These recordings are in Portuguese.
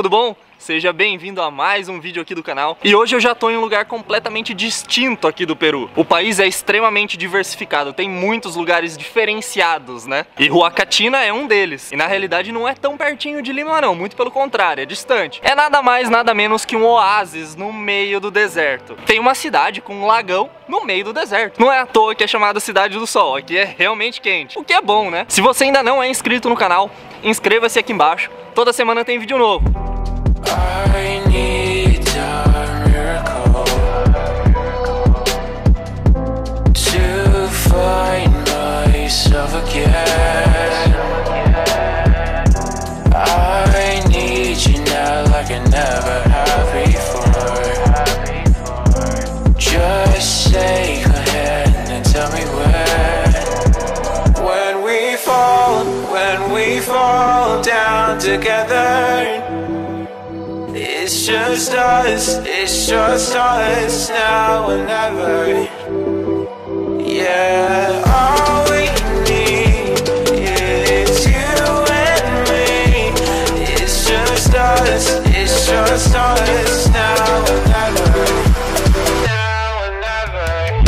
tudo bom? Seja bem-vindo a mais um vídeo aqui do canal. E hoje eu já tô em um lugar completamente distinto aqui do Peru. O país é extremamente diversificado, tem muitos lugares diferenciados, né? E Huacatina é um deles. E na realidade não é tão pertinho de Lima não, muito pelo contrário, é distante. É nada mais, nada menos que um oásis no meio do deserto. Tem uma cidade com um lagão no meio do deserto. Não é à toa que é chamada Cidade do Sol, aqui é realmente quente. O que é bom, né? Se você ainda não é inscrito no canal, inscreva-se aqui embaixo. Toda semana tem vídeo novo. I need a miracle to find myself again. I need you now like I never have before. Just take my hand and tell me when we fall down together. It's just us now and never. Yeah, all we need is you and me. It's just us now and never. Now and never.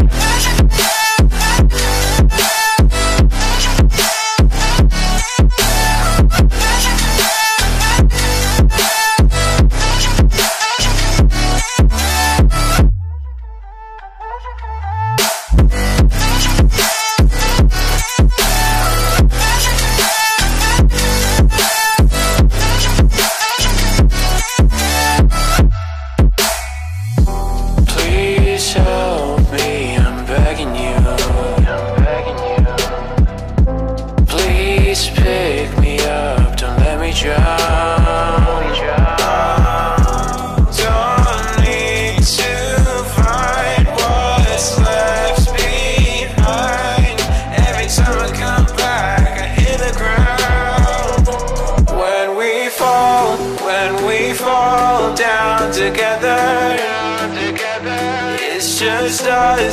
Together, it's just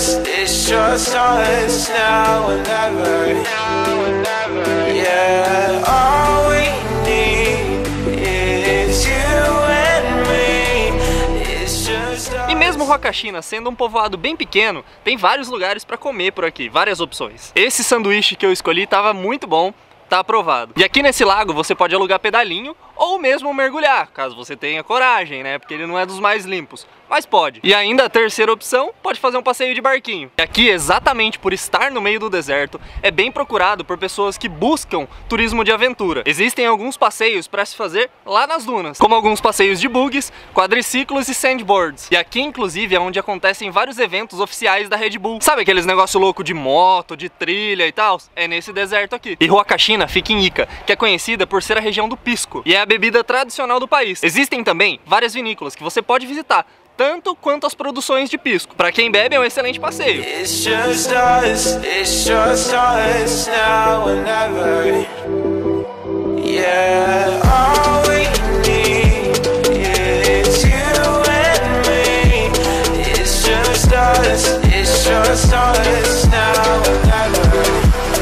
us now and never. Yeah, all we need is you and me. It's just us. E mesmo Huacatina sendo um povoado bem pequeno, tem vários lugares para comer por aqui, várias opções. Esse sanduíche que eu escolhi estava muito bom, tá aprovado. E aqui nesse lago você pode alugar pedalinho ou mesmo mergulhar, caso você tenha coragem, né? Porque ele não é dos mais limpos, mas pode. E ainda a terceira opção, pode fazer um passeio de barquinho. E aqui, exatamente por estar no meio do deserto, é bem procurado por pessoas que buscam turismo de aventura. Existem alguns passeios para se fazer lá nas dunas, como alguns passeios de bugs, quadriciclos e sandboards. E aqui, inclusive, é onde acontecem vários eventos oficiais da Red Bull. Sabe aqueles negócio louco de moto, de trilha e tal? É nesse deserto aqui. E Huacatina fica em Ica, que é conhecida por ser a região do pisco, e é a bebida tradicional do país. Existem também várias vinícolas que você pode visitar, tanto quanto as produções de pisco. Para quem bebe é um excelente passeio. It's just us now and never. Yeah, all we need is you and me. It's just us now and never.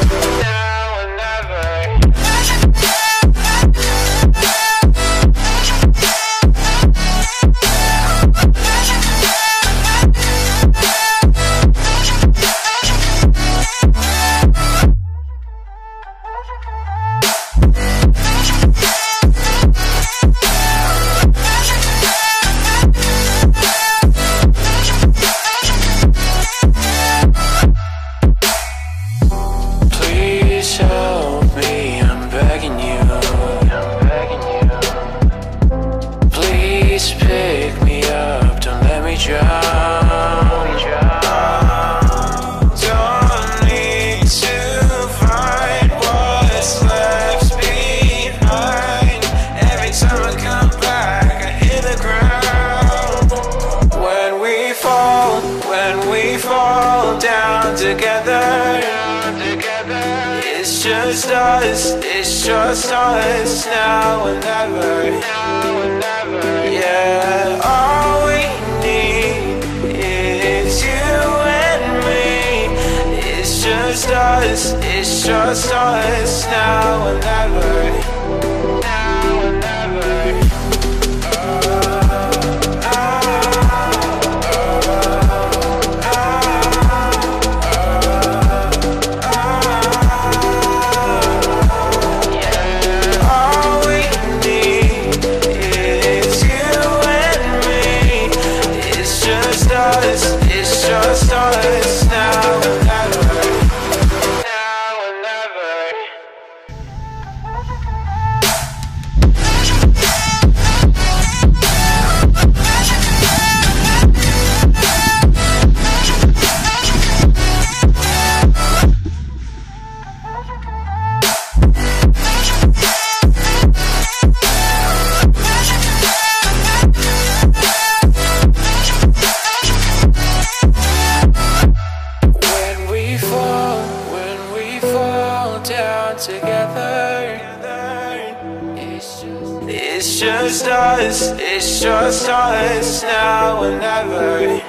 Together, it's just us now and never. Yeah, all we need is you and me. It's just us now and never. Now and never. together. It's just us now and never.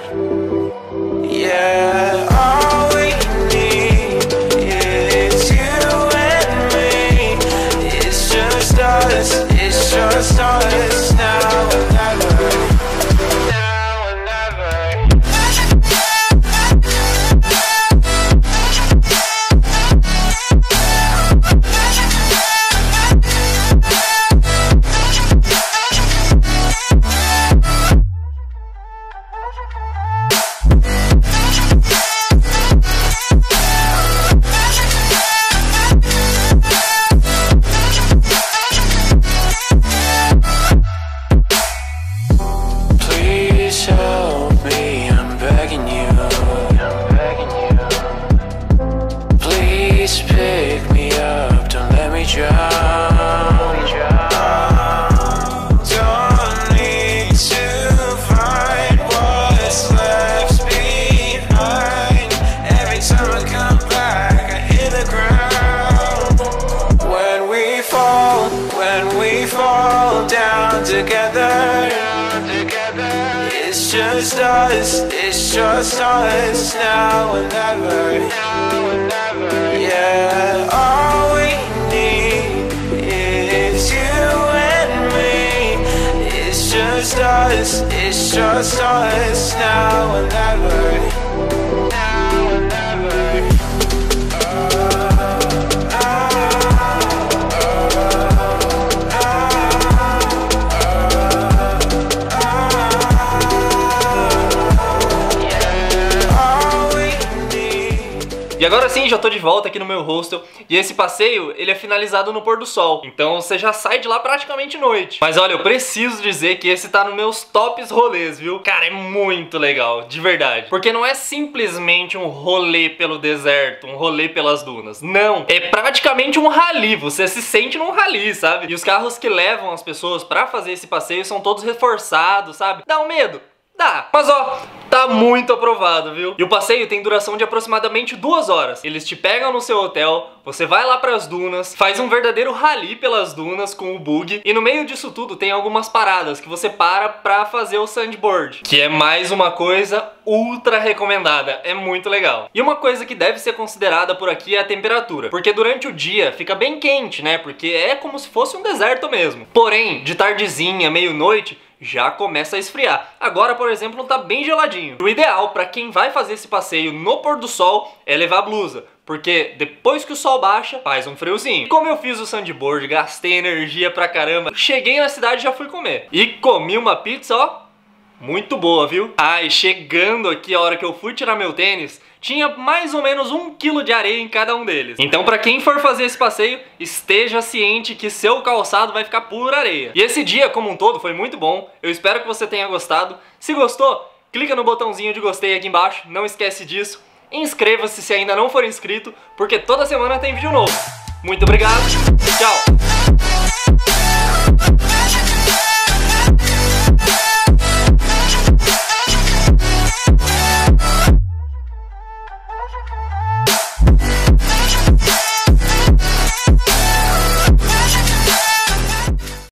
Yeah, all we need is you and me. It's just us now and never. Now and never. It's just us now and never. Yeah, all we need is you and me. It's just us now and never. Now and never. E agora sim, já tô de volta aqui no meu hostel. E esse passeio, ele é finalizado no pôr do sol. Então você já sai de lá praticamente noite. Mas olha, eu preciso dizer que esse tá nos meus tops rolês, viu? Cara, é muito legal, de verdade. Porque não é simplesmente um rolê pelo deserto, um rolê pelas dunas. Não, é praticamente um rally. Você se sente num rally, sabe? E os carros que levam as pessoas pra fazer esse passeio são todos reforçados, sabe? Dá um medo? Dá, mas ó, tá muito aprovado, viu? E o passeio tem duração de aproximadamente 2 horas. Eles te pegam no seu hotel, você vai lá pras dunas, faz um verdadeiro rally pelas dunas com o bug. E no meio disso tudo tem algumas paradas que você para pra fazer o sandboard, que é mais uma coisa ultra recomendada, é muito legal. E uma coisa que deve ser considerada por aqui é a temperatura, porque durante o dia fica bem quente, né? Porque é como se fosse um deserto mesmo. Porém, de tardezinha, meio-noite, já começa a esfriar. Agora, por exemplo, tá bem geladinho. O ideal para quem vai fazer esse passeio no pôr do sol é levar blusa, porque depois que o sol baixa, faz um friozinho. Como eu fiz o sandboard, gastei energia pra caramba, cheguei na cidade e já fui comer. E comi uma pizza, ó, muito boa, viu? Ah, e chegando aqui, a hora que eu fui tirar meu tênis, tinha mais ou menos 1 quilo de areia em cada um deles. Então pra quem for fazer esse passeio, esteja ciente que seu calçado vai ficar pura areia. E esse dia como um todo foi muito bom, eu espero que você tenha gostado. Se gostou, clica no botãozinho de gostei aqui embaixo, não esquece disso. Inscreva-se se ainda não for inscrito, porque toda semana tem vídeo novo. Muito obrigado, tchau!